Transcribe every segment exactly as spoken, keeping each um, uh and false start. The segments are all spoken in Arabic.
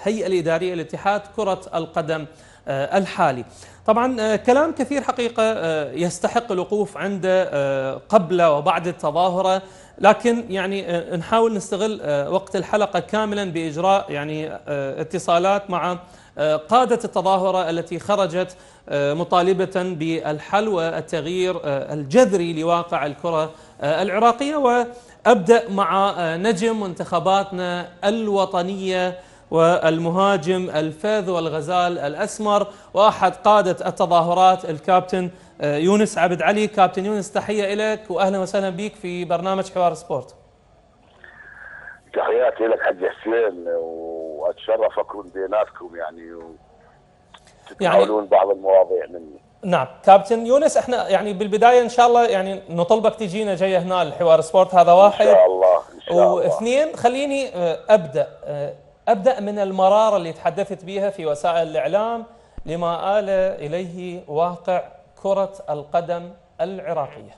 الهيئة الإدارية لاتحاد كرة القدم الحالي. طبعا كلام كثير حقيقة يستحق الوقوف عنده قبل وبعد التظاهرة، لكن يعني نحاول نستغل وقت الحلقة كاملا بإجراء يعني اتصالات مع قادة التظاهرة التي خرجت مطالبة بالحل والتغيير الجذري لواقع الكرة العراقية. وأبدأ مع نجم منتخباتنا الوطنية والمهاجم الفذ والغزال الأسمر وأحد قادة التظاهرات الكابتن يونس عبد علي. كابتن يونس، تحية لك وأهلا وسهلا بك في برنامج حوار سبورت. تحياتي لك حج حسين، وأتشرف أكون بيناتكم يعني وتتناولون يعني بعض المواضيع مني. نعم كابتن يونس، احنا يعني بالبداية إن شاء الله يعني نطلبك تجينا جاي هنا الحوار سبورت، هذا واحد. إن شاء الله إن شاء الله. واثنين، خليني أبدأ أبدأ من المرارة اللي تحدثت بها في وسائل الإعلام لما آل إليه واقع كرة القدم العراقية.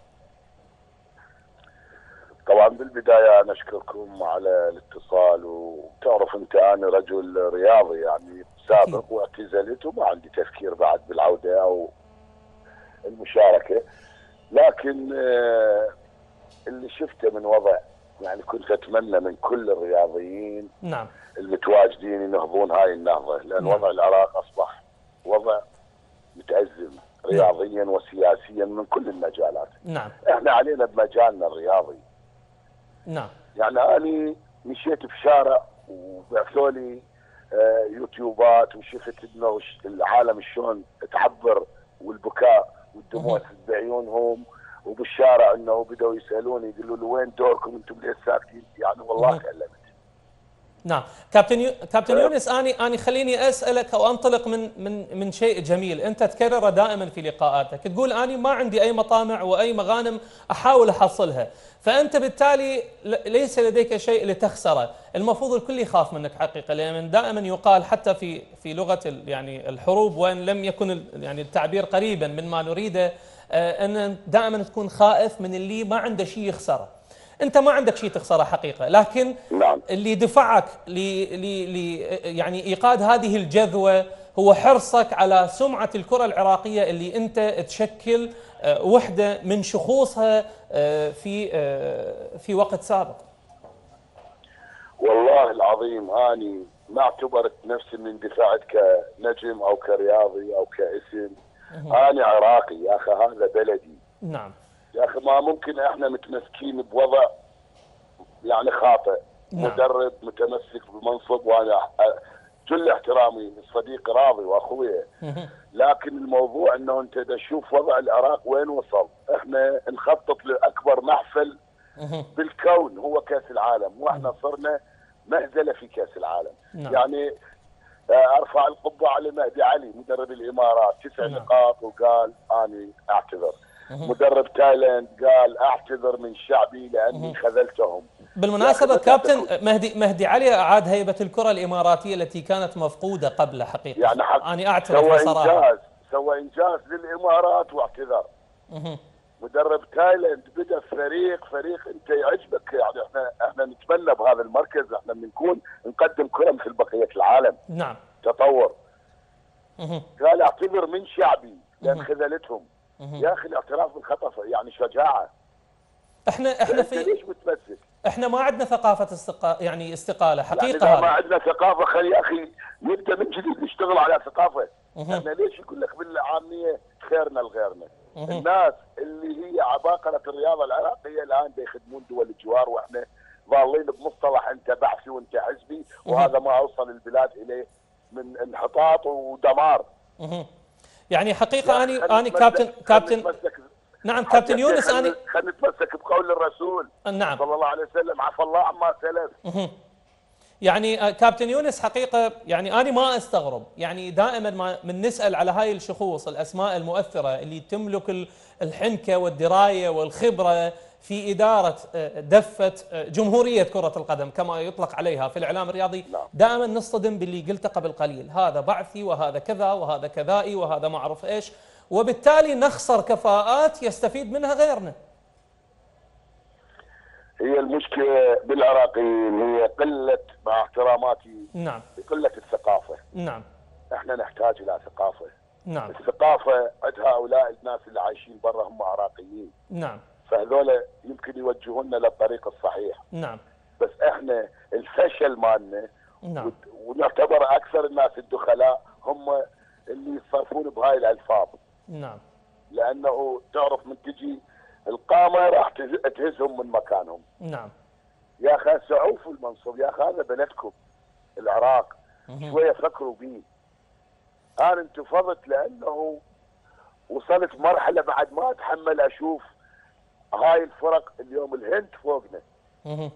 طبعا بالبداية أنا أشكركم على الاتصال، وتعرف أنت أنا رجل رياضي يعني سابق واعتزلت وما عندي تفكير بعد بالعودة أو المشاركة، لكن اللي شفته من وضع يعني كنت أتمنى من كل الرياضيين نعم المتواجدين ينهضون هاي النهضة، لأن نعم. وضع العراق أصبح وضع متأزم رياضيا نعم. وسياسيا من كل المجالات. نعم. احنا علينا بمجالنا الرياضي. نعم. يعني أنا مشيت بشارع وبعثوا لي آه يوتيوبات وشفت انه العالم شلون تعبر والبكاء والدموع بعيونهم، وبالشارع انه بدأوا يسألوني يقولوا له وين دوركم انتم ليش ساكتين؟ يعني والله كلمت. نعم كابتن يو... كابتن يونس، اني اني خليني اسالك او انطلق من من من شيء جميل انت تكرره دائما في لقاءاتك، تقول اني ما عندي اي مطامع واي مغانم احاول احصلها، فانت بالتالي ليس لديك شيء لتخسره، المفروض الكل يخاف منك حقيقه، لان دائما يقال حتى في في لغه يعني الحروب وان لم يكن يعني التعبير قريبا من ما نريده، ان دائما تكون خائف من اللي ما عنده شيء يخسره. انت ما عندك شيء تخسره حقيقه، لكن نعم. اللي دفعك ل ل يعني ايقاد هذه الجذوه هو حرصك على سمعه الكره العراقيه اللي انت تشكل وحده من شخوصها في في وقت سابق. والله العظيم اني ما اعتبرت نفسي من دفعت كنجم او كرياضي او كاسم. انا عراقي يا اخي، هذا بلدي. نعم يا اخي ما ممكن احنا متمسكين بوضع يعني خاطئ. نعم. مدرب متمسك بمنصب، وانا كل احترامي للصديق راضي واخويا، لكن الموضوع انه انت تشوف وضع العراق وين وصل. احنا نخطط لاكبر محفل بالكون هو كاس العالم، واحنا صرنا مهزله في كاس العالم. نعم. يعني ارفع القبعه لمهدي علي مدرب الامارات، تسع نعم. نقاط وقال اني اعتذر. مدرب تايلاند قال اعتذر من شعبي لاني خذلتهم. بالمناسبة كابتن، مهدي مهدي علي اعاد هيبة الكرة الاماراتية التي كانت مفقودة قبل حقيقة. يعني انا اعترف بصراحة. سوى انجاز سوى انجاز للامارات واعتذر. مدرب تايلاند بدا فريق فريق انت يعجبك، يعني احنا احنا نتمنى بهذا المركز، احنا بنكون نقدم كرة مثل بقية العالم. نعم. تطور. قال اعتذر من شعبي لان خذلتهم. يا اخي الاعتراف بالخطا يعني شجاعه. احنا احنا في ليش متمسك؟ احنا ما عندنا ثقافه استقا... يعني استقاله حقيقه. يعني ما عندنا ثقافه، خلي يا اخي نبدا من جديد نشتغل على ثقافه. احنا ليش يقول لك بالعاميه خيرنا لغيرنا؟ الناس اللي هي عباقره الرياضه العراقيه الان بيخدمون دول الجوار، واحنا ظالين بمصطلح انت بعثي وانت حزبي، وهذا ما اوصل البلاد اليه من انحطاط ودمار. يعني حقيقه اني اني كابتن كابتن نعم كابتن يونس، اني خلينا نتمسك بقول الرسول نعم صلى الله عليه وسلم، عفى الله عما سلف. يعني كابتن يونس حقيقه يعني انا ما استغرب، يعني دائما ما من نسال على هاي الشخوص الاسماء المؤثره اللي تملك الحنكه والدرايه والخبره في اداره دفه جمهوريه كره القدم كما يطلق عليها في الاعلام الرياضي، دائما نصطدم باللي قلته قبل قليل، هذا بعثي وهذا كذا وهذا كذائي وهذا ما اعرف ايش، وبالتالي نخسر كفاءات يستفيد منها غيرنا. هي المشكله بالعراقيين هي قله، مع احتراماتي، نعم قله الثقافه. نعم احنا نحتاج الى ثقافه. نعم الثقافه عند هؤلاء الناس اللي عايشين برا هم عراقيين، نعم فهذول يمكن يوجهونا للطريق الصحيح. نعم بس احنا الفشل مالنا، نعم ونعتبر اكثر الناس الدخلاء هم اللي يصرفون بهاي الالفاظ. نعم لانه تعرف من تجي القامه راح تهز- تهزهم من مكانهم. نعم يا اخي سعوا في المنصب، يا اخي هذا بلدكم العراق، شويه فكروا بيه. انا انتفضت لانه وصلت مرحله بعد ما اتحمل اشوف هاي الفرق. اليوم الهند فوقنا. مهم.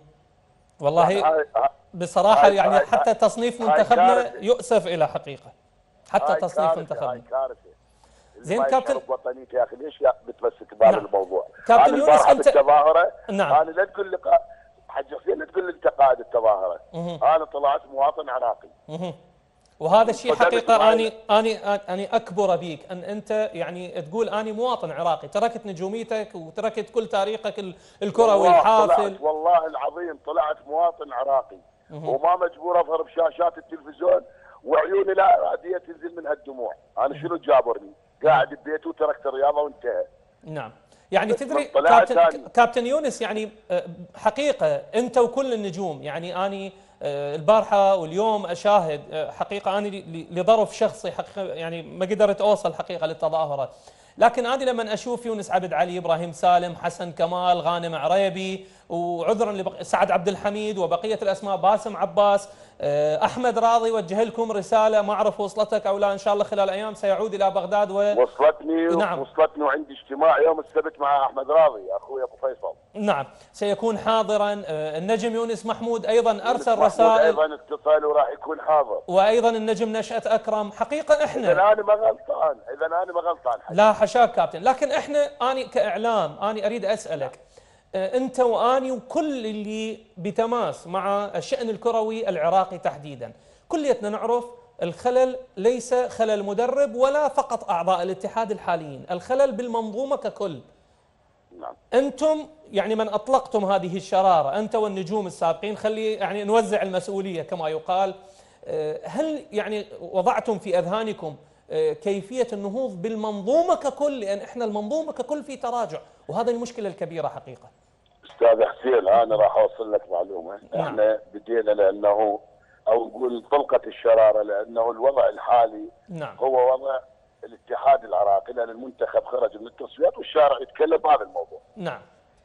والله هاي هاي بصراحة هاي يعني هاي حتى تصنيف هاي منتخبنا كارثة. يؤسف إلى حقيقة، حتى هاي تصنيف كارثة، منتخبنا. هاي كارثه. زين ما كابتن، يشعر بوطنيته يا اخي، ليش يا بتمسك بهذا نعم. الموضوع؟ كابتن انا يونس البارحه أنت، بالتظاهره، نعم انا لا تقول لي قا- حج حسين، لا تقول لي انت قائد التظاهره. مهم. انا طلعت مواطن عراقي. مهم. وهذا الشيء صدقت حقيقة معي. أني أني أني أكبر بيك أن أنت يعني تقول أني مواطن عراقي، تركت نجوميتك وتركت كل تاريخك ال- الكروي والله الحافل. طلعت، والله العظيم طلعت مواطن عراقي، مهم. وما مجبور اظهر بشاشات التلفزيون وعيوني لا اراديه تنزل منها الدموع. انا شنو جابرني؟ قاعد ببيتي وتركت الرياضه وانتهى. نعم يعني بس تدري من طلعت كابتن ثاني. كابتن يونس، يعني آه، حقيقة أنت وكل النجوم، يعني أني آه، البارحة واليوم أشاهد آه، حقيقة أنا ل- ل- لظرف شخصي حقيقة يعني ما قدرت أوصل حقيقة للتظاهرة، لكن أنا لما أشوف يونس عبد علي، إبراهيم سالم، حسن كمال، غانم عريبي، وعذرا لبق... سعد عبد الحميد وبقية الأسماء، باسم عباس، آه، أحمد راضي، وجه لكم رسالة ما أعرف وصلتك أو لا، إن شاء الله خلال أيام سيعود إلى بغداد و... وصلتني نعم. وصلتني وعندي اجتماع يوم السبت مع احمد راضي اخوي ابو فيصل. نعم سيكون حاضرا. آه، النجم يونس محمود أيضا أرسل محمود رسائل، ايضا اتصل وراح يكون حاضر. وأيضا النجم نشأة أكرم. حقيقة اذا إحنا انا ما غلطان، اذا انا ما غلطان حاجة. لا حشاك كابتن، لكن إحنا أني كإعلام أني أريد أسألك، آه، أنت وأني وكل اللي بتماس مع الشأن الكروي العراقي تحديدا، كليتنا نعرف الخلل ليس خلل مدرب ولا فقط أعضاء الاتحاد الحاليين، الخلل بالمنظومة ككل. نعم. أنتم يعني من أطلقتم هذه الشرارة، أنت والنجوم السابقين، خلي يعني نوزع المسؤولية كما يقال. آه، هل يعني وضعتم في أذهانكم آه، كيفية النهوض بالمنظومة ككل؟ لأن إحنا المنظومة ككل في تراجع، وهذا المشكلة الكبيرة حقيقة. استاذ حسين، انا راح اوصل لك معلومه. نعم. احنا بدينا لانه، او نقول طلقت الشراره لانه الوضع الحالي نعم هو وضع الاتحاد العراقي، لان المنتخب خرج من التصفيات والشارع يتكلم بهذا الموضوع. نعم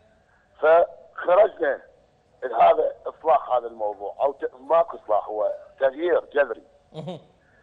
فخرجنا هذا اصلاح هذا الموضوع، او ت... ماكو اصلاح، هو تغيير جذري. مهم.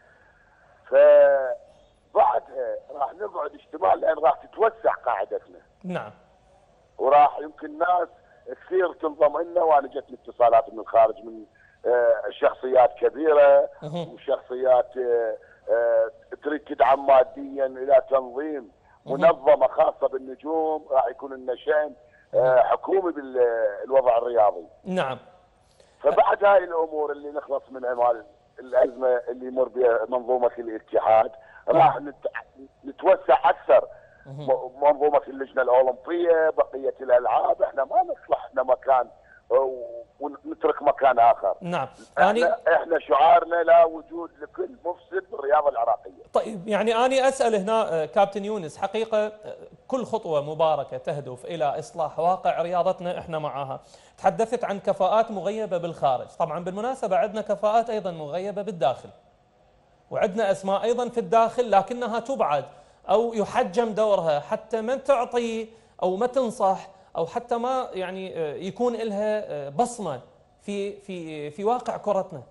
فبعدها راح نقعد اجتماع، لان راح تتوسع قاعدتنا، نعم وراح يمكن ناس كثير تنضم لنا. وانا جتني اتصالات من الخارج من آه، شخصيات كبيره مهم. وشخصيات آه، آه، تريد تدعم ماديا الى تنظيم منظمه خاصه بالنجوم. راح يكون لنا شان آه، حكومي بالوضع الرياضي. نعم فبعد هاي الامور اللي نخلص منها مال الازمه اللي يمر بها منظومه الاتحاد، راح نت- نتوسع اكثر. م- منظومه اللجنه الاولمبيه، بقيه الالعاب، احنا ما نصلح احنا مكان و- ونترك مكان اخر. نعم يعني احنا, احنا شعارنا لا وجود لكل مفسد بالرياضه العراقيه. طيب، يعني أنا أسأل هنا آه، كابتن يونس، حقيقة آه، كل خطوة مباركة تهدف إلى إصلاح واقع رياضتنا إحنا معها. تحدثت عن كفاءات مغيبة بالخارج، طبعا بالمناسبة عندنا كفاءات أيضا مغيبة بالداخل، وعندنا أسماء أيضا في الداخل لكنها تبعد أو يحجم دورها حتى ما تعطي أو ما تنصح أو حتى ما يعني آه، يكون لها آه، بصمة في في في واقع كرتنا.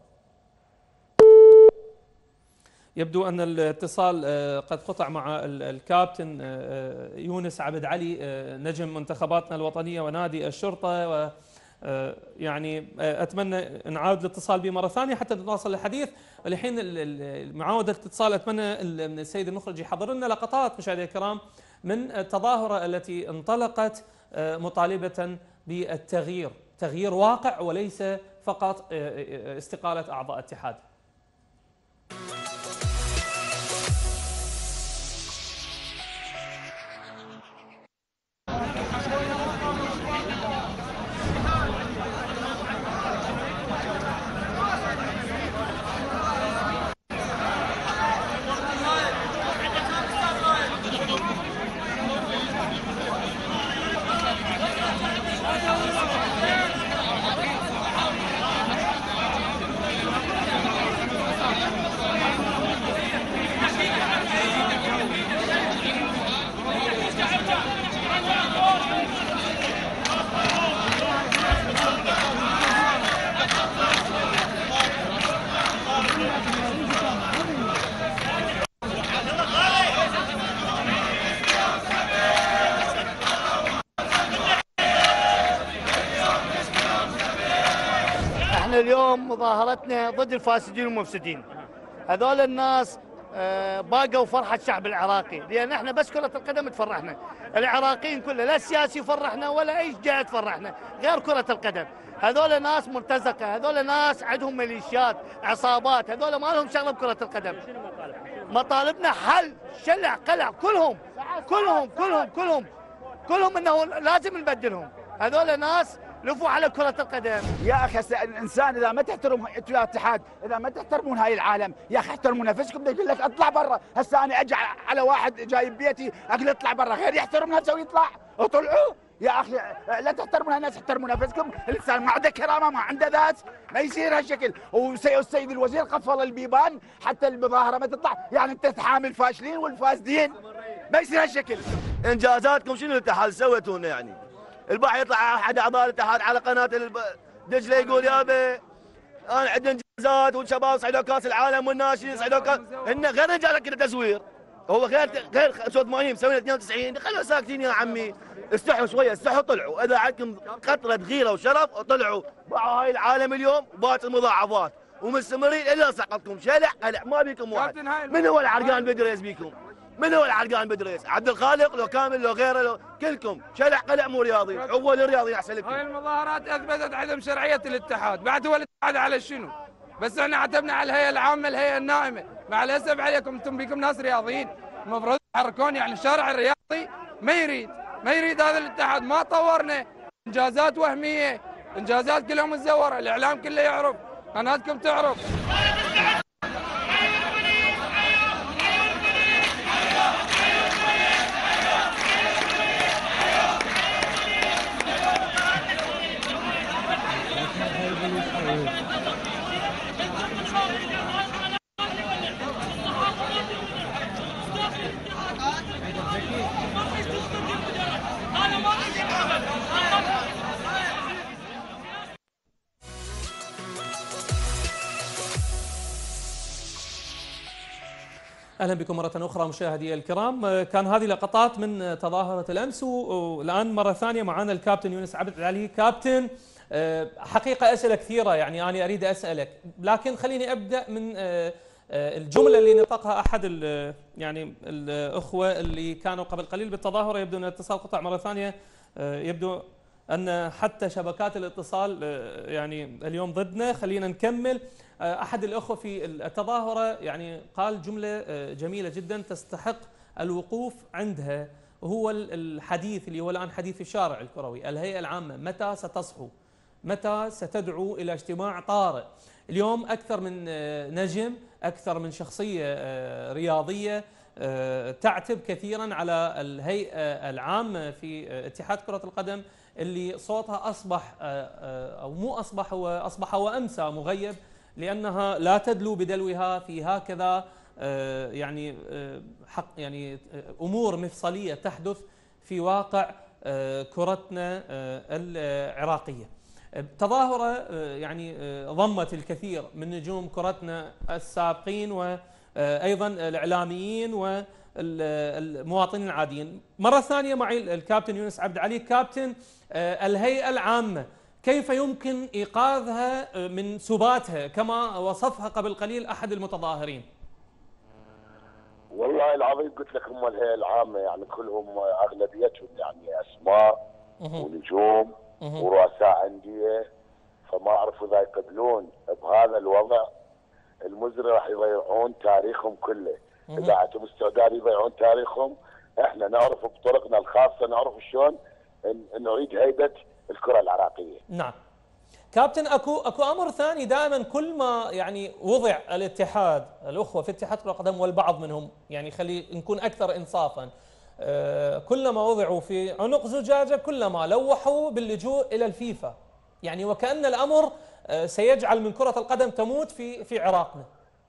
يبدو أن الاتصال آه، قد قطع مع ال- الكابتن آه، يونس عبد علي، آه، نجم منتخباتنا الوطنية ونادي الشرطة، و آه، يعني آه، أتمنى نعاود الاتصال به مرة ثانية حتى نواصل الحديث. ولحين ال- ال- معاودة الاتصال أتمنى ال- من السيد المخرج يحضر لنا لقطات مشاهدينا الكرام من التظاهرة التي انطلقت آه، مطالبة بالتغيير، تغيير واقع وليس فقط آه، آه، استقالة أعضاء اتحاد. اليوم مظاهرتنا ضد الفاسدين والمفسدين. هذول الناس باقوا فرحة الشعب العراقي، لأن احنا بس كرة القدم تفرحنا. العراقيين كله لا السياسي يفرحنا ولا أي جهة تفرحنا غير كرة القدم. هذول ناس مرتزقة، هذول ناس عندهم ميليشيات، عصابات، هذول ما لهم شغلة بكرة القدم. مطالبنا حل، شلع، قلع، كلهم كلهم كلهم كلهم كلهم انه لازم نبدلهم. هذول ناس لفوا على كرة القدم. يا اخي الانسان اذا ما تحترم الاتحاد، اذا ما تحترمون هاي العالم، يا اخي احترموا نفسكم. يقول لك اطلع برا، هسه انا اجي على واحد جاي ببيتي اقول اطلع برا، غير يحترم نفسه ويطلع، اطلعوا يا اخي. لا تحترمون الناس، احترموا نفسكم. الانسان ما عنده كرامه، ما عنده ذات، ما يصير هالشكل. والسيد الوزير قفل البيبان حتى المظاهره ما تطلع، يعني انت تحامي الفاشلين والفاسدين، ما يصير هالشكل. انجازاتكم شنو الاتحاد سويتونا يعني؟ البعض يطلع احد اعضاء الاتحاد على قناه دجله يقول يابا انا عندنا انجازات والشباب صعدوا كاس العالم والناشئين صعدوا كاس، ان غير انجازات كذا تزوير. هو غير غير خمسة وثمانين مسوينا اثنين وتسعين، خلوا ساكتين يا عمي، استحوا شويه، استحوا طلعوا. اذا عندكم قطره غيره وشرف طلعوا، باعوا هاي العالم اليوم وباقي مضاعفات ومستمرين الا سقطكم شلع قلع، ما بيكم واحد. من هو العرقان بدريس بيكم؟ من هو العرقان بدريس؟ عبد الخالق لو كامل لو غيره لو كلكم شلع قلع مو رياضي، هو الرياضي احسن لكم. هاي المظاهرات اثبتت عدم شرعيه الاتحاد، بعد هو الاتحاد على شنو؟ بس احنا عتبنا على الهيئه العامه الهيئه النائمه، مع الاسف عليكم انتم بيكم ناس رياضيين، المفروض تحركون. يعني الشارع الرياضي ما يريد ما يريد هذا الاتحاد، ما طورنا، انجازات وهميه، انجازات كلها متزوره، الاعلام كله يعرف، قناتكم تعرف. أهلا بكم مرة أخرى مشاهدي الكرام. كان هذه لقطات من تظاهرة الأمس، والآن مرة ثانية معنا الكابتن يونس عبد علي. كابتن، حقيقة أسئلة كثيرة يعني أنا أريد أسألك، لكن خليني أبدأ من الجملة اللي نطقها أحد ال يعني الأخوة اللي كانوا قبل قليل بالتظاهرة. يبدو أن الاتصال قطع مرة ثانية، يبدو أن حتى شبكات الاتصال يعني اليوم ضدنا. خلينا نكمل. أحد الأخوة في التظاهرة يعني قال جملة جميلة جدا تستحق الوقوف عندها، وهو الحديث اللي هو الآن حديث الشارع الكروي. الهيئة العامة متى ستصحو؟ متى ستدعو إلى اجتماع طارئ؟ اليوم أكثر من نجم، أكثر من شخصية رياضية تعتب كثيرا على الهيئة العامة في اتحاد كرة القدم، اللي صوتها أصبح أو مو أصبح، هو أصبح وأمسى مغيب، لأنها لا تدلو بدلوها في هكذا يعني حق يعني أمور مفصلية تحدث في واقع كرتنا العراقية. تظاهرة يعني ضمت الكثير من نجوم كرتنا السابقين وأيضا الإعلاميين والمواطنين العاديين. مرة ثانية معي الكابتن يونس عبد علي. كابتن، الهيئة العامة كيف يمكن إيقاظها من سباتها كما وصفها قبل قليل أحد المتظاهرين؟ والله العظيم قلت لك هم الهيئة العامة يعني كلهم أغلبيتهم يعني أسماء ونجوم ورؤساء أندية، فما أعرف إذا يقبلون بهذا الوضع المزري راح يضيعون تاريخهم كله. إذا عندهم استعداد يضيعون تاريخهم، إحنا نعرف بطرقنا الخاصة نعرف شلون نعيد هيبة الكرة العراقية. نعم. كابتن، اكو اكو امر ثاني دائما كل ما يعني وضع الاتحاد، الاخوه في اتحاد كرة القدم والبعض منهم يعني خلي نكون اكثر انصافا، آه كلما وضعوا في عنق زجاجه كلما لوحوا باللجوء الى الفيفا، يعني وكأن الامر آه سيجعل من كرة القدم تموت في في عراقنا.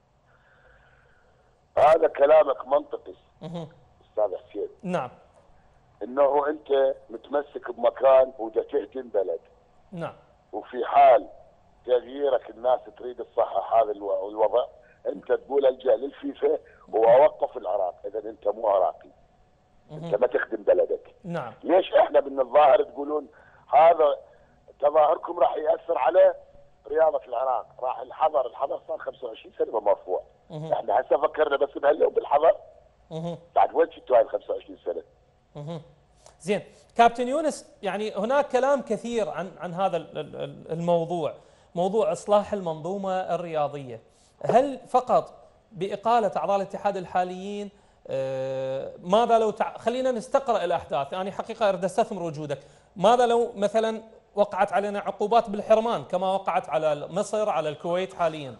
هذا كلامك منطقي استاذ حسين. نعم. انه انت متمسك بمكان ودا تهدم بلد. نعم. وفي حال تغييرك الناس تريد تصحح هذا الوضع، انت تقول الجا للفيفا واوقف العراق، اذا انت مو عراقي. انت ما تخدم بلدك. نعم. ليش احنا بالنظاهر تقولون هذا تظاهركم راح ياثر على رياضه في العراق، راح الحضر، الحضر صار خمسة وعشرين سنه مرفوع. احنا هسه فكرنا بس بهلا وبالحضر. بعد وين شفتوا هاي ال خمسة وعشرين سنه؟ زين كابتن يونس، يعني هناك كلام كثير عن عن هذا الموضوع، موضوع اصلاح المنظومه الرياضيه. هل فقط باقاله اعضاء الاتحاد الحاليين؟ آه ماذا لو تع... خلينا نستقرأ الاحداث، يعني حقيقه اريد استثمر وجودك. ماذا لو مثلا وقعت علينا عقوبات بالحرمان كما وقعت على مصر، على الكويت حاليا؟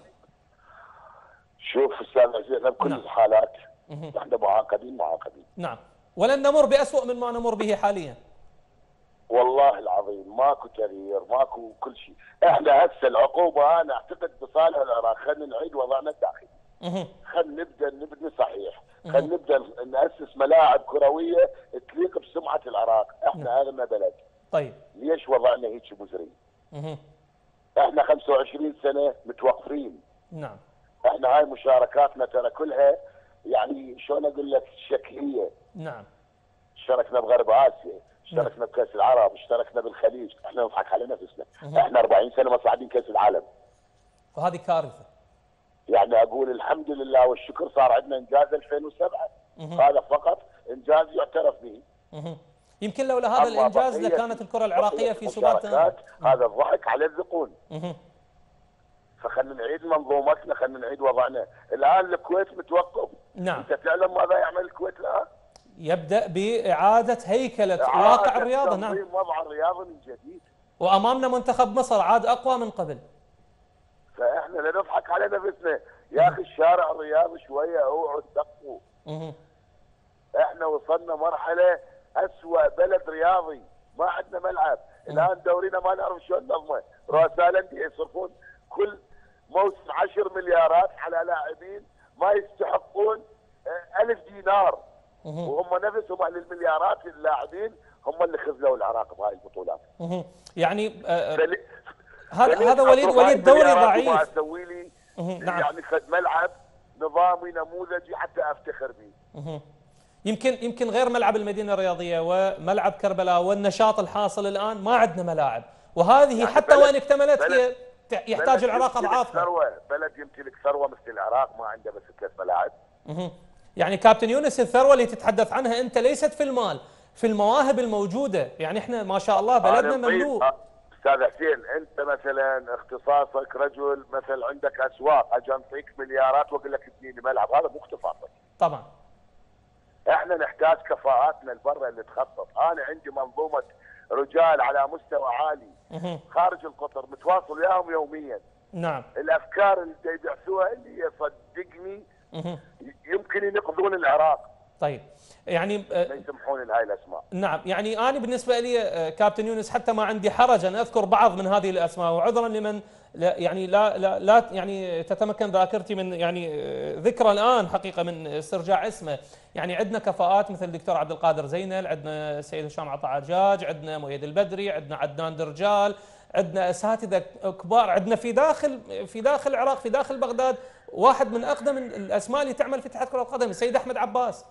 شوف استاذ عزيز، بكل نعم. الحالات احنا معاقبين معاقبين. نعم، ولن نمر بأسوأ من ما نمر به حاليا. والله العظيم ماكو تغيير، ماكو كل شيء. احنا هسه العقوبه انا اعتقد بصالح العراق، خلينا نعيد وضعنا الداخلي. خلينا نبدا نبني صحيح، خلينا نبدا ناسس ملاعب كرويه تليق بسمعه العراق، احنا اغنى بلد. طيب ليش وضعنا هيك مزري؟ احنا خمسة وعشرين سنه متوقفين. نعم. احنا هاي مشاركاتنا ترى كلها يعني شلون اقول لك شكليه. نعم. اشتركنا بغرب اسيا، اشتركنا نعم. بكاس العرب، اشتركنا بالخليج، احنا نضحك على نفسنا. احنا أربعين سنه مصعدين كاس العالم. وهذه كارثه. يعني اقول الحمد لله والشكر صار عندنا انجاز ألفين وسبعة. هذا فقط انجاز يعترف به. يمكن لولا هذا الانجاز لكانت الكره العراقيه في سبات تام. هذا الضحك على الذقون. فخلينا نعيد منظومتنا، خلينا نعيد وضعنا. الان الكويت متوقف. نعم. انت تعلم ماذا يعمل الكويت الان؟ يبدا باعاده هيكله إعادة واقع الرياضه. نعم. وضع الرياضه من جديد. وامامنا منتخب مصر عاد اقوى من قبل. فاحنا لا نضحك على نفسنا، يا اخي الشارع الرياضي شويه اوعوا تدقوا. احنا وصلنا مرحله اسوأ بلد رياضي، ما عندنا ملعب، الان دورينا ما نعرف شلون نظمه، رؤساء الانديه يصرفون كل موسم عشر مليارات على لاعبين ما يستحقون ألف دينار، وهم نفسهم اهل المليارات اللاعبين هم اللي خذلوا العراق بهاي البطولات. يعني هذا هذا وليد وليد دوري ضعيف. ما اسوي لي نعم. يعني خد ملعب نظامي نموذجي حتى افتخر به. يمكن يمكن غير ملعب المدينه الرياضيه وملعب كربلاء والنشاط الحاصل الان ما عندنا ملاعب، وهذه يعني حتى وين اكتملت هي يحتاج العراق اضعافها. ثروه، بلد يمتلك ثروه مثل العراق ما عنده بس ثلاث ملاعب. يعني كابتن يونس الثروه اللي تتحدث عنها انت ليست في المال، في المواهب الموجوده، يعني احنا ما شاء الله بلدنا مملوء. استاذ حسين انت مثلا اختصاصك رجل مثل عندك اسواق، اجي انطيك مليارات واقول لك ابني لي ملعب، هذا مو اختصاصك. طبعا. احنا نحتاج كفاءاتنا لبرا اللي تخطط، انا عندي منظومه رجال على مستوى عالي خارج القطر متواصل وياهم يوميا. نعم. الافكار اللي يدعسوها اللي صدقني يمكن ينقذون العراق. طيب يعني ما يسمحون لهاي الاسماء. نعم، يعني انا بالنسبه لي كابتن يونس حتى ما عندي حرج ان اذكر بعض من هذه الاسماء، وعذرا لمن لا يعني لا لا, لا يعني تتمكن ذاكرتي من يعني ذكرى الان حقيقه من استرجاع اسمه. يعني عندنا كفاءات مثل الدكتور عبد القادر زينل، عندنا السيد هشام عطا عجاج، عندنا مؤيد البدري، عندنا عدنان درجال، عندنا اساتذه كبار، عندنا في داخل في داخل العراق في داخل بغداد واحد من اقدم الاسماء اللي تعمل في اتحاد كره القدم السيد احمد عباس.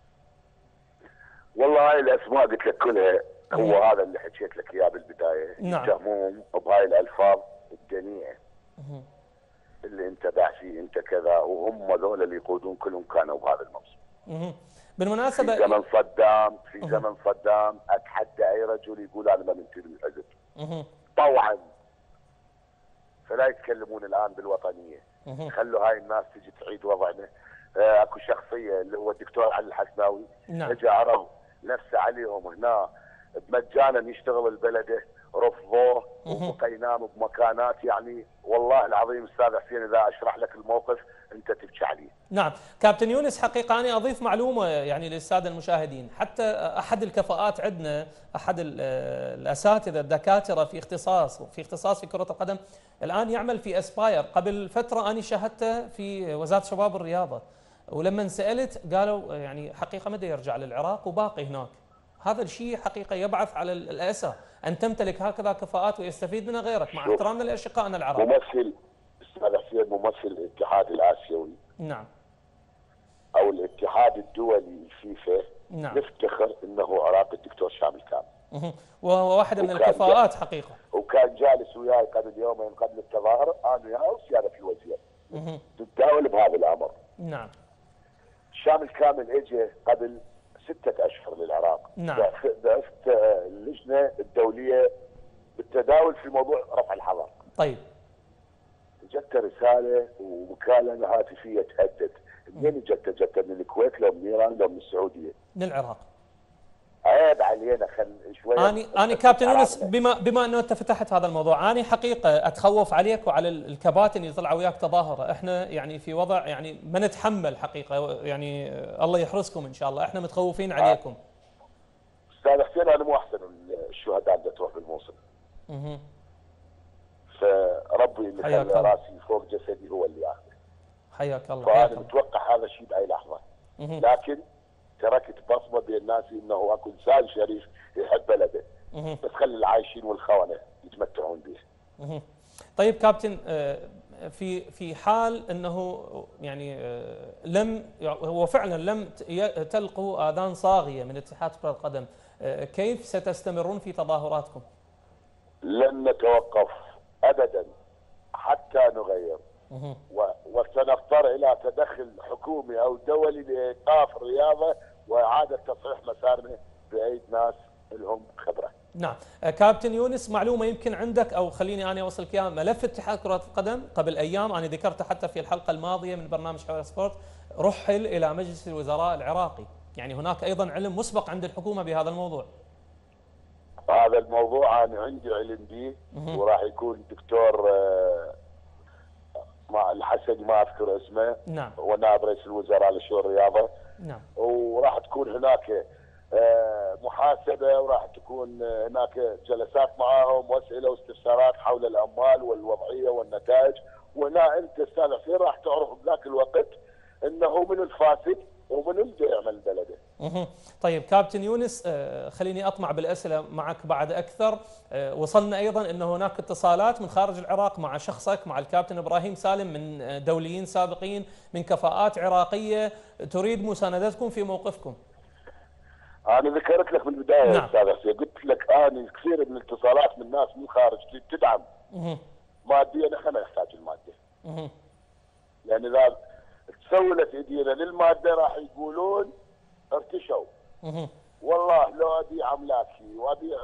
والله هاي الاسماء قلت لك كلها هو هذا اللي حكيت لك اياه بالبدايه. نعم. يتهمون بهاي الالفاظ الدنيئه اللي انت باعثي انت كذا، وهم ذول اللي يقودون كلهم كانوا بهذا الموسم. بالمناسبه في زمن صدام في زمن صدام اتحدى اي رجل يقول انا ما منتمي للحزب طوعا. فلا يتكلمون الان بالوطنيه. خلوا هاي الناس تجي تعيد وضعنا. آه اكو شخصيه اللي هو الدكتور علي الحسناوي. نعم. اجى عرض نفسه عليهم هنا مجانا يشتغل البلده، رفضوه وبقيناه بمكانات يعني والله العظيم استاذ حسين اذا اشرح لك الموقف انت تبكي عليه. نعم، كابتن يونس حقيقه انا اضيف معلومه يعني للساده المشاهدين، حتى احد الكفاءات عندنا، احد الاساتذه الدكاتره في اختصاص في اختصاص في كره القدم الان يعمل في اسباير. قبل فتره انا شاهدته في وزاره الشباب والرياضه، ولما سالت قالوا يعني حقيقه متى يرجع للعراق وباقي هناك. هذا الشيء حقيقه يبعث على الاسى ان تمتلك هكذا كفاءات ويستفيد منها غيرك، مع احترامنا لاشقائنا العرب. ممثل استاذ حسين ممثل الاتحاد الاسيوي. نعم. او الاتحاد الدولي الفيفا. نعم. نفتخر انه عراقي الدكتور شامل كامل. وهو واحدة من الكفاءات حقيقة. وكان جالس وياي قبل يومين قبل التظاهر انا وياه وسياده الوزير تتداول بهذا الامر. نعم. شامل كامل اجى قبل ستة اشهر للعراق. نعم. ضعفت اللجنه الدوليه بالتداول في موضوع رفع الحظر. طيب. جت رساله ومكالمه هاتفيه تهدد. منين جت؟ جت من الكويت لو من ايران لو من السعوديه؟ من العراق. عيب علينا خل شويه. اني اني كابتن يونس بما بما انه انت فتحت هذا الموضوع، اني حقيقه اتخوف عليك وعلى الكباتن اللي طلعوا وياك تظاهره، احنا يعني في وضع يعني ما نتحمل حقيقه، يعني الله يحرسكم ان شاء الله، احنا متخوفين عليكم. استاذ حسين انا مو احسن الشهداء اللي تروح بالموصل. اها. فربي اللي خلى راسي فوق جسدي هو اللي ياخذه. حياك الله. فانا متوقع هذا الشيء باي لحظه. مه. لكن تركت بصمه بين الناس انه اكو انسان شريف يحب بلده. مه. بس خلي العايشين والخونه يتمتعون به. مه. طيب كابتن، في في حال انه يعني لم هو فعلا لم تلقوا اذان صاغيه من اتحاد كره القدم، كيف ستستمرون في تظاهراتكم؟ لن نتوقف ابدا حتى نغير. وسنضطر الى تدخل حكومي او دولي لايقاف الرياضه واعاده تصحيح مسارنا بايد ناس لهم خبره. نعم. كابتن يونس، معلومه يمكن عندك او خليني انا اوصلك اياها، ملف اتحاد كره القدم قبل ايام انا ذكرته حتى في الحلقه الماضيه من برنامج حوار سبورت، رحل الى مجلس الوزراء العراقي، يعني هناك ايضا علم مسبق عند الحكومه بهذا الموضوع. هذا الموضوع انا عندي علم به، وراح يكون دكتور مع الحسن ما اذكر اسمه. نعم. هو نائب رئيس الوزراء لشؤون الرياضه. نعم. وراح تكون هناك محاسبه، وراح تكون هناك جلسات معاهم واسئله واستفسارات حول الاموال والوضعيه والنتائج، وهنا انت استاذ حسين راح تعرف بذاك الوقت انه من الفاسد ومن اللي يعمل بلده. اها. طيب كابتن يونس، خليني اطمع بالاسئله معك بعد اكثر. وصلنا ايضا ان هناك اتصالات من خارج العراق مع شخصك، مع الكابتن ابراهيم سالم، من دوليين سابقين من كفاءات عراقيه تريد مساندتكم في موقفكم. انا ذكرت لك بالبدايه نعم. استاذ حسين، قلت لك انا كثير من الاتصالات من ناس من الخارج تدعم اها. ماديا، احنا ما نحتاج الماده. اها. لان اذا تسولت ايدينا للماده راح يقولون ارتشوا. اها. والله لو ابيع املاكي وابيع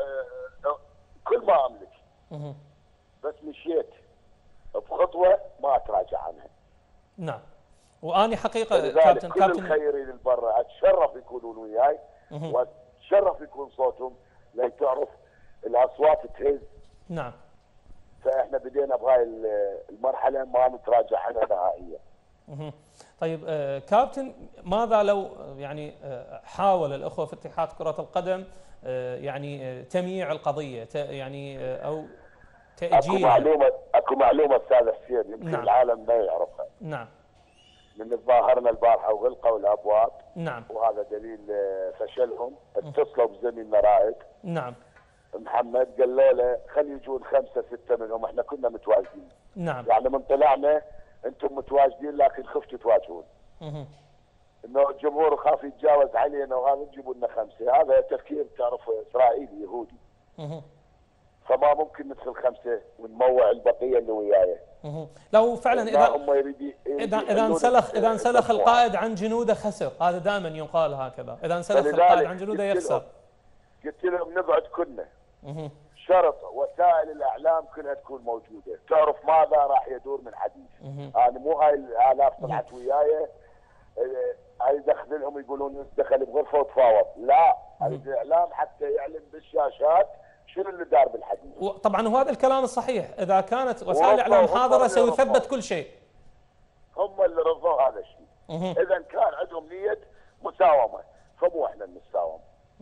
كل ما املك. اها. بس مشيت بخطوه ما اتراجع عنها. نعم. واني حقيقه كابتن كل كابتن الخيرين البرة اتشرف يكونون وياي واتشرف يكون صوتهم، لان تعرف الاصوات تهز. نعم. فاحنا بدينا بهاي المرحله ما نتراجع عنها نهائيا. اها. طيب آه كابتن، ماذا لو يعني آه حاول الاخوه في اتحاد كره القدم آه يعني آه تمييع القضيه، يعني آه او تاجيل؟ اكو معلومه اكو معلومه استاذ حسين يمكن نعم. العالم ما يعرفها. نعم. من تظاهرنا البارحه وغلقوا الابواب. نعم. وهذا دليل فشلهم. اتصلوا بزميلنا رائد. نعم. محمد قالوا له خلي يجون خمسه سته منهم، احنا كنا متواجدين. نعم. يعني من طلعنا انتم متواجدين لكن خفتوا تواجهون. اها. انه الجمهور خاف يتجاوز علينا وهذا تجيبوا لنا خمسه، هذا تفكير تعرف اسرائيلي يهودي. اها. فما ممكن ندخل خمسه ونموع البقيه اللي وياي. اها. لو فعلا اذا هم يريدي اذا اذا انسلخ اذا انسلخ القائد عن جنوده خسر، هذا دائما يقال هكذا، اذا انسلخ القائد عن جنوده يخسر. قلت لهم نقعد كلنا. اها. شرط وسائل الاعلام كلها تكون موجوده، تعرف ماذا راح يدور من حديث. انا يعني مو هاي الالاف طلعت وياي هاي دخل لهم يقولون دخل بغرفه وتفاوض، لا، الاعلام حتى يعلن بالشاشات شنو اللي دار بالحديث. طبعا وهذا الكلام الصحيح، اذا كانت وسائل الاعلام حاضره سيثبت كل شيء. هم اللي رضوا هذا الشيء. اذا كان عندهم نيه مساومه فمو احنا نساوم.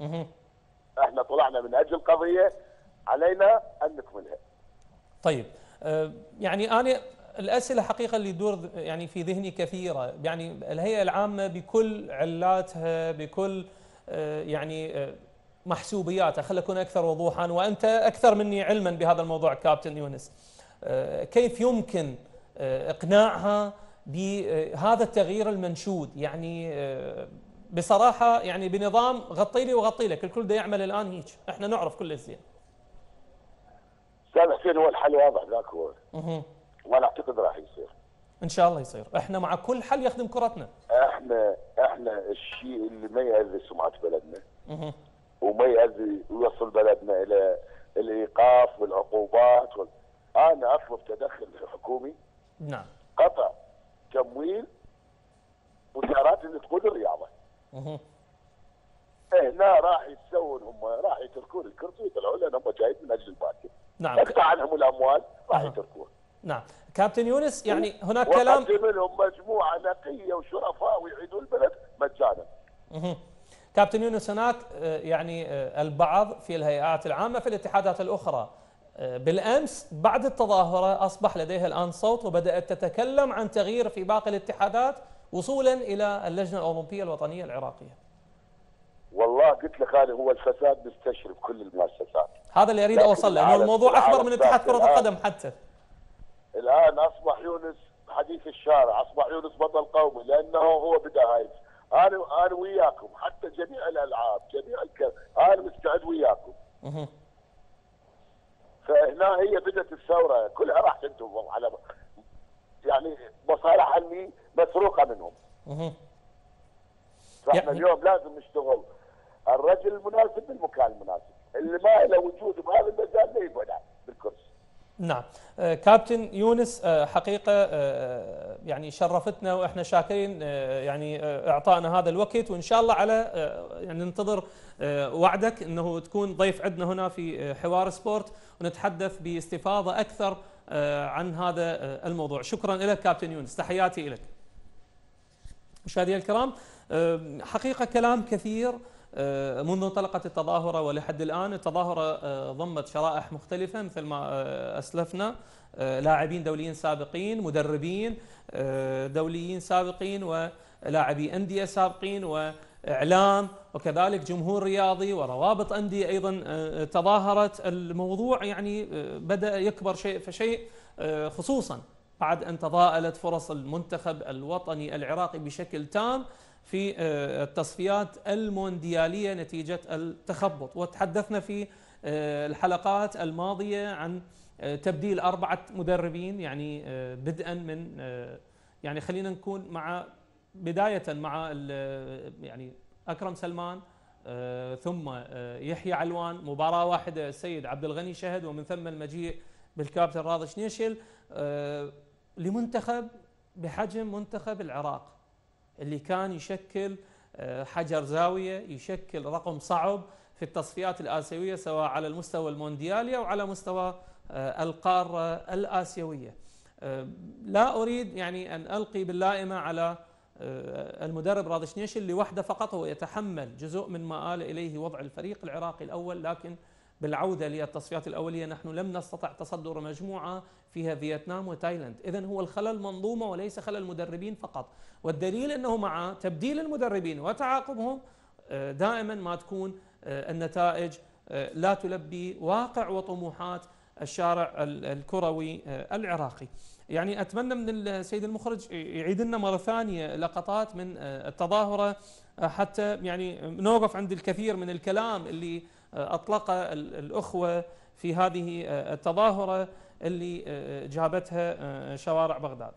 احنا طلعنا من اجل قضيه علينا ان نكملها. طيب أه يعني انا الاسئله حقيقه اللي تدور يعني في ذهني كثيره، يعني الهيئه العامه بكل علاتها بكل أه يعني أه محسوبياتها، خلينا نكون اكثر وضوحا، وانت اكثر مني علما بهذا الموضوع كابتن يونس، أه كيف يمكن أه اقناعها بهذا التغيير المنشود؟ يعني أه بصراحه يعني بنظام غطي لي وغطي لك، الكل ده يعمل الان هيك، احنا نعرف كل زين. استاذ حسين هو الحل واضح ذاك هو. اها وانا اعتقد راح يصير. ان شاء الله يصير، احنا مع كل حل يخدم كرتنا. احنا احنا الشيء اللي ما يأذي سمعه بلدنا اها وما يأذي يوصل بلدنا الى الايقاف والعقوبات وال... انا اطلب تدخل حكومي. نعم. قطع تمويل وزارات اللي تقود الرياضه. اها هنا راح يتسوون هم، راح يتركون الكرسي ويطلعون لان هم جايين من اجل الباكر. نعم. اقطع عنهم الاموال راح أه. يتركون. نعم. كابتن يونس يعني هناك كلام وقدم لهم مجموعه نقيه وشرفاء ويعيدوا البلد مجانا. اها كابتن يونس هناك يعني البعض في الهيئات العامه في الاتحادات الاخرى بالامس بعد التظاهره اصبح لديها الان صوت وبدات تتكلم عن تغيير في باقي الاتحادات وصولا الى اللجنه الاولمبيه الوطنيه العراقيه. والله قلت لك انا هو الفساد مستشرف كل المؤسسات. هذا اللي اريد اوصل له، انه الموضوع اكبر من اتحاد كره القدم حتى. الان اصبح يونس حديث الشارع، اصبح يونس بطل قومي لانه هو بدا هاي. انا انا وياكم حتى جميع الالعاب جميع الك... انا مستعد وياكم. اها فهنا هي بدات الثوره كلها راح تنتظم على يعني مصالح اللي مسروقه منهم. اها فاحنا يعني اليوم لازم نشتغل الرجل المناسب بالمكان المناسب، اللي ما له وجود بهذا المجال لا يبعد بالكرسي. نعم. آه كابتن يونس آه حقيقه آه يعني شرفتنا واحنا شاكرين آه يعني آه اعطائنا هذا الوقت، وان شاء الله على آه يعني ننتظر آه وعدك انه تكون ضيف عندنا هنا في حوار سبورت ونتحدث باستفاضه اكثر آه عن هذا آه الموضوع. شكرا لك كابتن يونس، تحياتي لك. مشاهدينا الكرام حقيقة كلام كثير منذ انطلقت التظاهرة ولحد الآن. التظاهرة ضمت شرائح مختلفة مثل ما أسلفنا، لاعبين دوليين سابقين، مدربين دوليين سابقين، ولاعبي أندية سابقين، وإعلام، وكذلك جمهور رياضي وروابط أندية أيضا تظاهرت. الموضوع يعني بدأ يكبر شيء فشيء، خصوصا بعد أن تضاءلت فرص المنتخب الوطني العراقي بشكل تام في التصفيات المونديالية نتيجة التخبط. وتحدثنا في الحلقات الماضية عن تبديل أربعة مدربين، يعني بدءا من يعني خلينا نكون مع بداية مع يعني أكرم سلمان، ثم يحيى علوان، مباراة واحدة السيد عبد الغني شهد، ومن ثم المجيء بالكابتن راضي شنيشل لمنتخب بحجم منتخب العراق اللي كان يشكل حجر زاوية، يشكل رقم صعب في التصفيات الآسيوية سواء على المستوى المونديالي أو على مستوى القارة الآسيوية. لا أريد يعني أن ألقي باللائمة على المدرب راضي شنيشل اللي وحده فقط هو يتحمل جزء من ما آل إليه وضع الفريق العراقي الأول، لكن بالعودة للتصفيات الأولية نحن لم نستطع تصدر مجموعة فيها فيتنام وتايلاند. إذن هو الخلل منظومة وليس خلل مدربين فقط، والدليل أنه مع تبديل المدربين وتعاقبهم دائما ما تكون النتائج لا تلبي واقع وطموحات الشارع الكروي العراقي. يعني أتمنى من السيد المخرج يعيد لنا مرة ثانية لقطات من التظاهرة حتى يعني نوقف عند الكثير من الكلام اللي أطلق الأخوة في هذه التظاهرة اللي جابتها شوارع بغداد.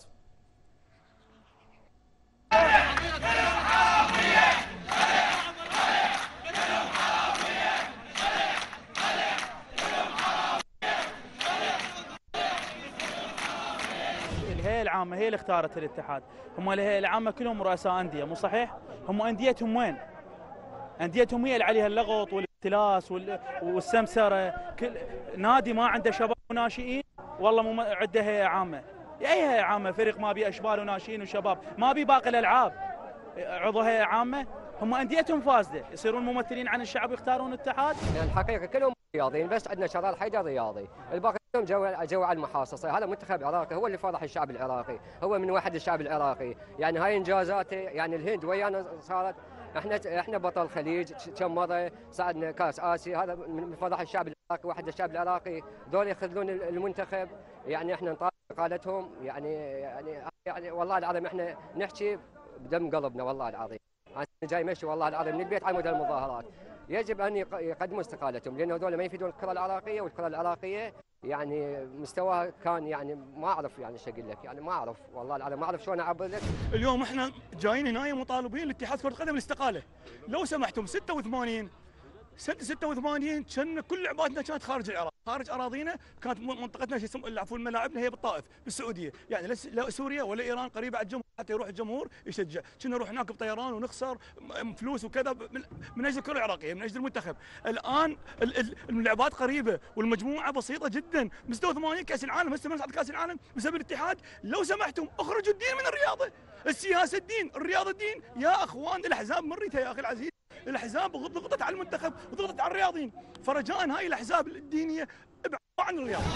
الهيئة العامة هي اللي اختارت الاتحاد، هم الهيئة العامة كلهم رؤساء أندية، مو صحيح؟ هم أنديتهم وين؟ أنديتهم هي اللي عليها اللغط والاختلاس والسمسرة. كل نادي ما عنده شباب وناشئين والله مو عنده هيئة عامة. أي هيئة عامة؟ فريق ما بي أشبال وناشئين وشباب، ما بي باقي الألعاب عضو هيئة عامة. هم أنديتهم فاسدة، يصيرون ممثلين عن الشعب يختارون اتحاد؟ يعني الحقيقة كلهم رياضيين، بس عندنا شرار حيدر رياضي، الباقي كلهم جو جو على المحاصصة. هذا منتخب عراقي هو اللي فرح الشعب العراقي، هو من وحد الشعب العراقي. يعني هاي انجازاته، يعني الهند ويانا صارت، احنا احنا بطل الخليج كم مره صعدنا كاس اسيا، هذا من فرح الشعب العراقي وحد الشعب العراقي. دول يخذلون المنتخب، يعني احنا نطالب قادتهم، يعني يعني يعني والله العظيم احنا نحكي بدم قلبنا والله العظيم. انا جاي مشي والله العظيم من البيت على مود المظاهرات. يجب ان يقدموا استقالتهم لان هذول ما يفيدون الكره العراقيه، والكره العراقيه يعني مستواها كان يعني ما اعرف يعني ايش اقول لك، يعني ما اعرف والله العظيم ما اعرف شلون اعبر لك. اليوم احنا جايين هنا مطالبين لاتحاد كره القدم الاستقاله. لو سمحتم ستة وثمانين سنه ستة وثمانين كنا كل لعباتنا كانت خارج العراق، خارج اراضينا، كانت منطقتنا شو اسمه عفوا ملاعبنا هي بالطائف بالسعوديه، يعني لا سوريا ولا ايران قريبه على الجمهور حتى يروح الجمهور يشجع، كنا نروح هناك بطيران ونخسر فلوس وكذا من اجل الكره العراقيه، من اجل المنتخب. الان اللعبات قريبه والمجموعه بسيطه جدا، مستوى ثمانين كاس العالم هسه من كاس العالم بسبب الاتحاد. لو سمحتم اخرجوا الدين من الرياضه، السياسه الدين، الرياضه الدين، يا اخوان الاحزاب مريتها يا اخي العزيز، الاحزاب ضغطت على المنتخب وضغطت على الرياضيين، فرجاء هاي الاحزاب الدينيه ابعدوا عن الرياضه.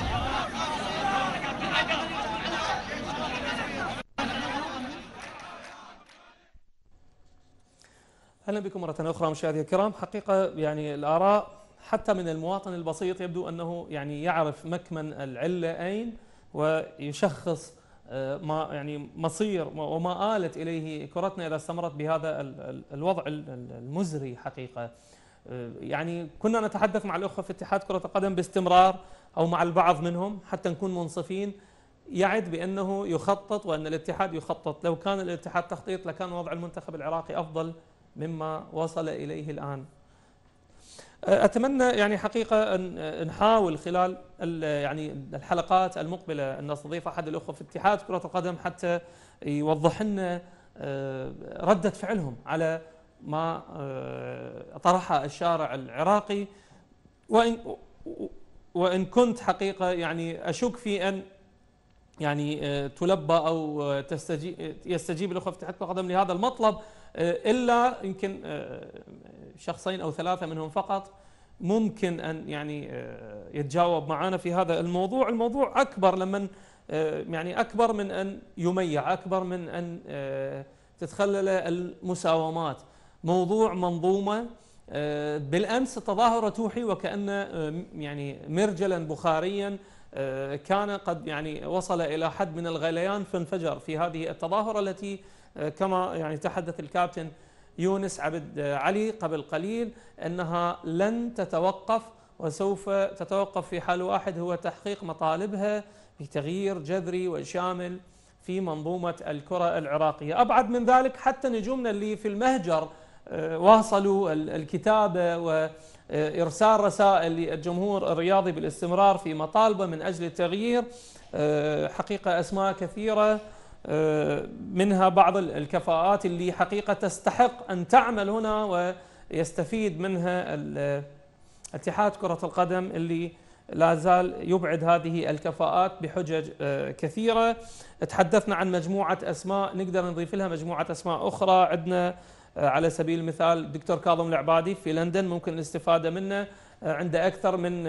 اهلا بكم مره اخرى مشاهدينا الكرام. حقيقه يعني الاراء حتى من المواطن البسيط يبدو انه يعني يعرف مكمن العله اين ويشخص ما يعني مصير وما آلت إليه كرتنا إذا استمرت بهذا الوضع المزري. حقيقة يعني كنا نتحدث مع الأخوة في اتحاد كرة القدم باستمرار أو مع البعض منهم حتى نكون منصفين، يعد بأنه يخطط وأن الاتحاد يخطط. لو كان الاتحاد تخطيط لكان وضع المنتخب العراقي أفضل مما وصل إليه الآن. أتمنى يعني حقيقة أن نحاول خلال يعني الحلقات المقبلة أن نستضيف أحد الأخوة في اتحاد كرة القدم حتى يوضح لنا ردة فعلهم على ما طرحه الشارع العراقي، وإن وإن كنت حقيقة يعني أشك في أن يعني تلبى أو تستجيب يستجيب الأخوة في اتحاد كرة القدم لهذا المطلب، إلا يمكن شخصين أو ثلاثة منهم فقط ممكن أن يعني يتجاوب معنا في هذا الموضوع. الموضوع أكبر لمن يعني أكبر من أن يميع، أكبر من أن تتخلل المساومات، موضوع منظومة. بالأمس التظاهرة توحي وكأن يعني مرجلا بخاريا كان قد يعني وصل إلى حد من الغليان فانفجر في هذه التظاهرة التي كما يعني تحدث الكابتن يونس عبد علي قبل قليل أنها لن تتوقف وسوف تتوقف في حال واحد هو تحقيق مطالبها بتغيير جذري وشامل في منظومة الكرة العراقية. أبعد من ذلك حتى نجومنا اللي في المهجر واصلوا الكتابة وإرسال رسائل للجمهور الرياضي بالاستمرار في مطالبه من أجل التغيير. حقيقة أسماء كثيرة منها بعض الكفاءات اللي حقيقة تستحق أن تعمل هنا ويستفيد منها اتحاد كرة القدم اللي لا زال يبعد هذه الكفاءات بحجج كثيرة. تحدثنا عن مجموعة أسماء نقدر نضيف لها مجموعة أسماء أخرى. عندنا على سبيل المثال الدكتور كاظم العبادي في لندن ممكن الاستفادة منه، عنده أكثر من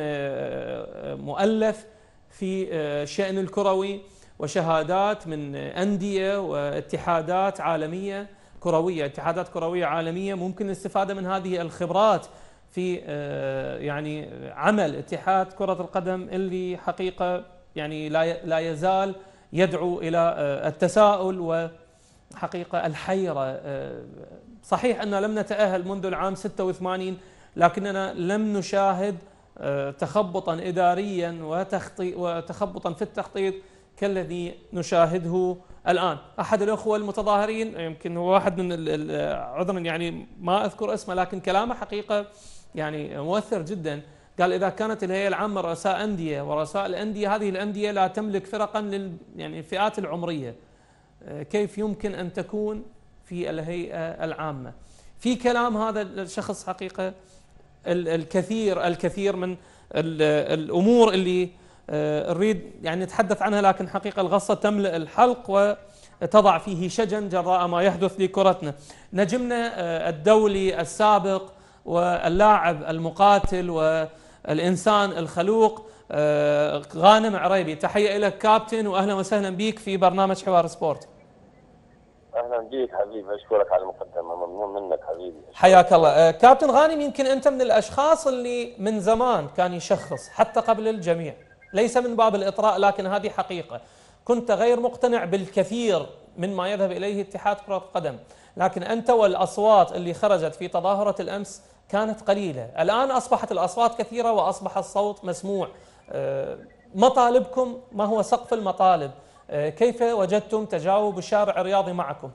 مؤلف في الشأن الكروي وشهادات من أندية واتحادات عالمية كروية، اتحادات كروية عالمية، ممكن الاستفادة من هذه الخبرات في يعني عمل اتحاد كرة القدم اللي حقيقة يعني لا لا يزال يدعو إلى التساؤل وحقيقة الحيرة. صحيح أن لم نتأهل منذ العام ستة وثمانين، لكننا لم نشاهد تخبطا إداريا وتخبطا في التخطيط كالذي نشاهده الآن. أحد الأخوة المتظاهرين يمكن هو واحد من عذرا يعني ما أذكر اسمه لكن كلامه حقيقة يعني مؤثر جدا. قال إذا كانت الهيئة العامة رؤساء أندية ورؤساء الأندية هذه الأندية لا تملك فرقا لل يعني الفئات العمرية، كيف يمكن أن تكون في الهيئة العامة؟ في كلام هذا الشخص حقيقة الكثير الكثير من الأمور اللي نريد يعني نتحدث عنها، لكن حقيقة الغصة تملأ الحلق وتضع فيه شجن جراء ما يحدث لكرتنا. نجمنا الدولي السابق واللاعب المقاتل والإنسان الخلوق غانم عريبي، تحية لك كابتن وأهلا وسهلا بك في برنامج حوار سبورت. اهلا بيك حبيبي، اشكرك على المقدمه، ممنون منك حبيبي. حياك الله. كابتن غانم، يمكن انت من الاشخاص اللي من زمان كان يشخص حتى قبل الجميع، ليس من باب الاطراء لكن هذه حقيقه، كنت غير مقتنع بالكثير مما يذهب إليه اتحاد كرة القدم، لكن أنت والأصوات اللي خرجت في تظاهرة الأمس كانت قليلة. الآن أصبحت الأصوات كثيرة وأصبح الصوت مسموع. مطالبكم، ما هو سقف المطالب؟ كيف وجدتم تجاوب الشارع الرياضي معكم؟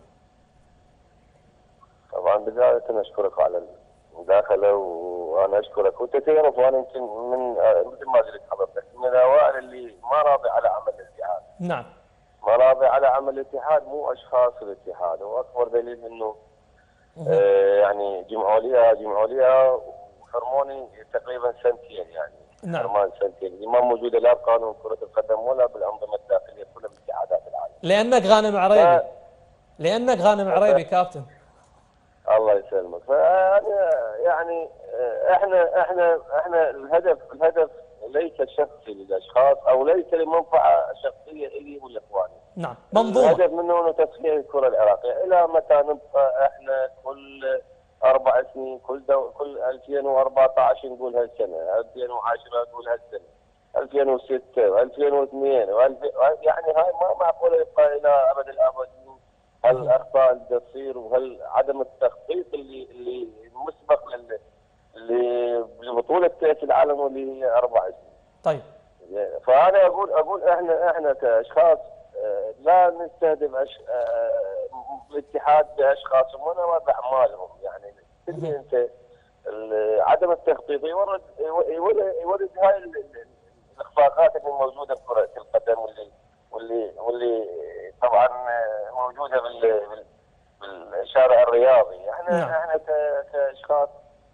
طبعا بداية أشكرك على المداخلة، وأنا أشكرك. وأنت تعرف وأنا يمكن من مثل ما قلت حضرتك من الأوائل اللي ما راضي على عمل الاتحاد. نعم. ما راضي على عمل الاتحاد مو أشخاص الاتحاد، وأكبر دليل إنه آه يعني جمعوا لي جمعوا لي وحرموني تقريبا سنتين يعني. نعم. حرمان سنتين ما موجودة لا بقانون كرة القدم ولا بالأنظمة الداخلية كلها باتحادات العالم. لأنك غانم عريبي. ف... لأنك غانم عريبي كابتن. الله يسلمك. فأنا يعني احنا احنا احنا الهدف الهدف ليس شخصي للاشخاص او ليس لمنفعه شخصيه الي ولاخواني. نعم، منظومه. الهدف منه انه تصحيح الكره العراقيه. الى متى نبقى احنا كل اربع سنين كل دو كل ألفين وأربعة عشر نقول هالسنه، ألفين وعشرة نقول هالسنه، ألفين وستة وألفين واثنين يعني هاي ما معقوله يبقى الى ابد الابدين. هالاخطاء اللي تصير وهل عدم التخطيط اللي اللي مسبق لل لبطوله كاس العالم واللي هي اربع سنين. طيب. فانا اقول اقول احنا احنا كاشخاص لا نستهدف أش... الاتحاد باشخاصهم ولا باعمالهم، يعني تدري انت عدم التخطيط يورد يورد هاي الاخفاقات اللي موجوده في كره القدم واللي واللي واللي طبعا موجوده بالشارع الرياضي. احنا نعم. احنا كاشخاص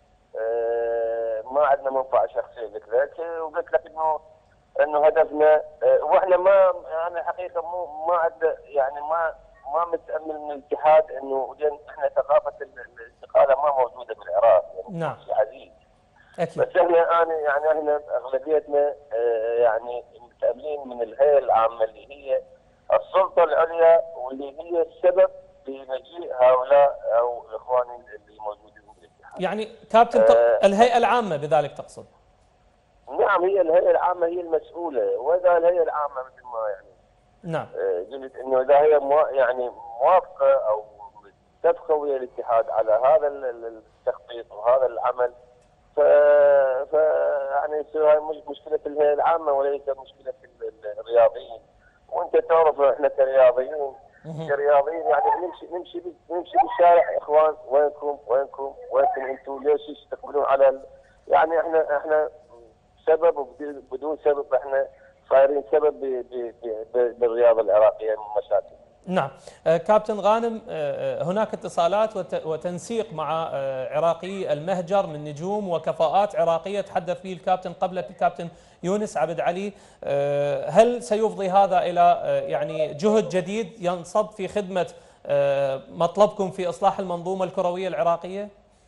ما عندنا منفعه شخصيه لك، وقلت لك انه انه هدفنا واحنا ما انا حقيقه مو ما عندنا يعني ما ما متامل من الاتحاد انه احنا ثقافه الاستقاله ما موجوده بالعراق يعني. نعم. شيء عزيز. اكيد. بس احنا انا يعني احنا اغلبيتنا يعني متاملين من الهيئه العامه اللي هي السلطه العليا واللي هي السبب في مجيء هؤلاء او اخواني اللي موجودين بالاتحاد. يعني كابتن آه الهيئه العامه بذلك تقصد؟ نعم، هي الهيئه العامه هي المسؤوله، واذا الهيئه العامه مثل ما يعني نعم قلت انه اذا هي مو يعني موافقه او متفقه ويا الاتحاد على هذا التخطيط وهذا العمل ف ف يعني يصير هاي مشكله الهيئه العامه وليس مشكله الرياضيين. وانت تعرف احنا كرياضيين كرياضيين يعني نمشي نمشي نمشي بالشارع، يا اخوان وينكم وينكم وينكم انتم ليش تقبلون على ال... يعني احنا احنا سبب وبدون سبب احنا صايرين سبب ب... ب... ب... بالرياضه العراقيه من مشاكل. نعم. كابتن غانم، هناك اتصالات وتنسيق مع عراقي المهجر من نجوم وكفاءات عراقية تحدث به الكابتن قبلك الكابتن يونس عبد علي. هل سيفضي هذا إلى يعني جهد جديد ينصب في خدمة مطلبكم في إصلاح المنظومة الكروية العراقية؟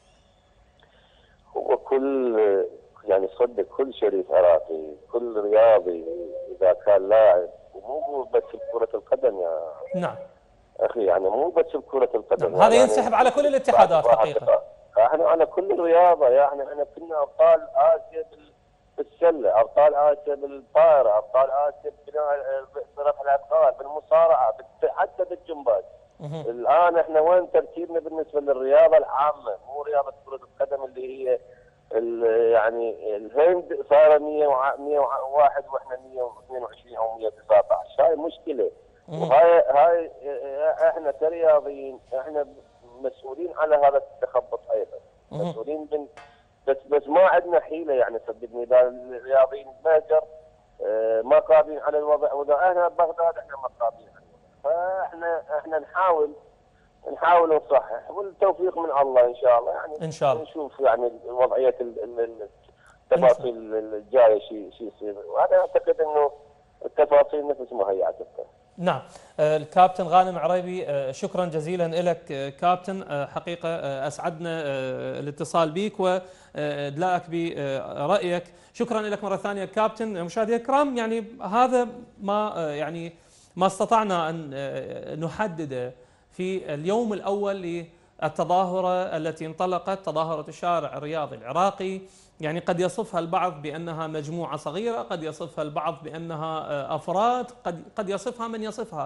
هو كل يعني صدق كل شريف عراقي كل رياضي إذا كان لاعب، ومو بس بكرة القدم يا نعم اخي، يعني مو بس بكرة القدم. نعم. هذا يعني ينسحب على كل الاتحادات حقيقة. احنا على كل الرياضة، يعني احنا كنا ابطال اسيا بالسلة، ابطال اسيا بالطائرة، ابطال اسيا برفع الاثقال، بالمصارعة، حتى بالجمباز. الان احنا وين ترتيبنا بالنسبة للرياضة العامة؟ مو رياضة كرة القدم اللي هي يعني الهند صار مئة وواحد واحنا مئة واثنين وعشرين او مئة وتسعة عشر. هاي مشكله. وهاي هاي احنا كرياضيين احنا مسؤولين على هذا التخبط ايضا. مسؤولين بن بس بس ما عندنا حيله، يعني صدقني اذا الرياضيين المهجر ما قادرين على الوضع، واذا احنا بغداد احنا ما قادرين على الوضع. فاحنا احنا نحاول نحاول نصحح والتوفيق من الله ان شاء الله. يعني ان شاء الله نشوف يعني وضعيه التفاصيل الجايه شيء شيء يصير، وانا اعتقد انه التفاصيل نفس ما هي اعتقد. نعم. الكابتن غانم عريبي، شكرا جزيلا لك كابتن. حقيقه اسعدنا الاتصال بك وادلاءك برايك. شكرا لك مره ثانيه كابتن. مشاهدينا الكرام، يعني هذا ما يعني ما استطعنا ان نحدده في اليوم الأول للتظاهرة التي انطلقت، تظاهرة الشارع الرياضي العراقي. يعني قد يصفها البعض بأنها مجموعة صغيرة، قد يصفها البعض بأنها أفراد، قد قد يصفها من يصفها،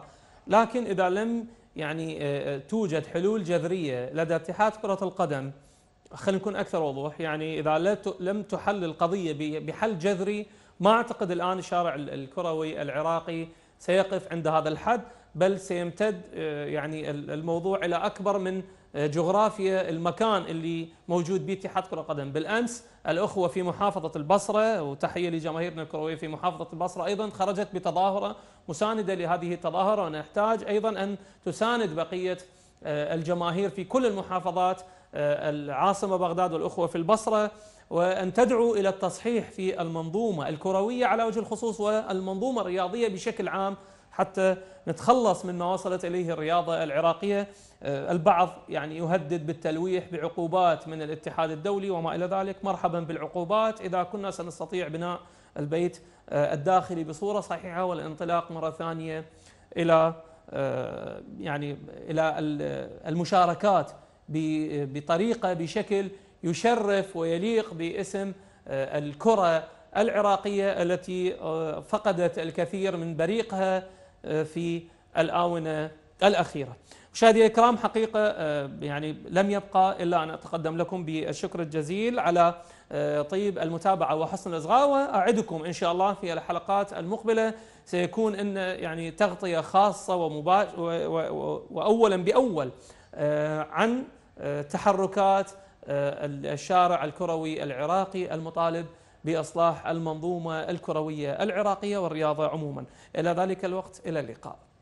لكن إذا لم يعني توجد حلول جذرية لدى اتحاد كرة القدم، خلينا نكون أكثر وضوح، يعني إذا لم تحل القضية بحل جذري، ما أعتقد الآن الشارع الكروي العراقي سيقف عند هذا الحد، بل سيمتد يعني الموضوع إلى أكبر من جغرافيا المكان اللي موجود به اتحاد كرة القدم. بالأمس الأخوة في محافظة البصرة، وتحية لجماهيرنا الكروية في محافظة البصرة، أيضا خرجت بتظاهرة مساندة لهذه التظاهرة، ونحتاج أيضا أن تساند بقية الجماهير في كل المحافظات، العاصمة بغداد والأخوة في البصرة، وأن تدعو إلى التصحيح في المنظومة الكروية على وجه الخصوص والمنظومة الرياضية بشكل عام، حتى نتخلص من ما وصلت إليه الرياضة العراقية. البعض يعني يهدد بالتلويح بعقوبات من الاتحاد الدولي وما إلى ذلك. مرحبا بالعقوبات إذا كنا سنستطيع بناء البيت الداخلي بصورة صحيحة والانطلاق مرة ثانية إلى يعني إلى المشاركات بطريقة بشكل يشرف ويليق باسم الكرة العراقية التي فقدت الكثير من بريقها في الآونة الأخيرة. مشاهدي الكرام، حقيقة يعني لم يبقى إلا أن أتقدم لكم بالشكر الجزيل على طيب المتابعة وحسن الإصغاء، وأعدكم إن شاء الله في الحلقات المقبلة سيكون إن يعني تغطية خاصة ومباشرة وأولا بأول عن تحركات الشارع الكروي العراقي المطالب بإصلاح المنظومة الكروية العراقية والرياضة عموما. إلى ذلك الوقت، إلى اللقاء.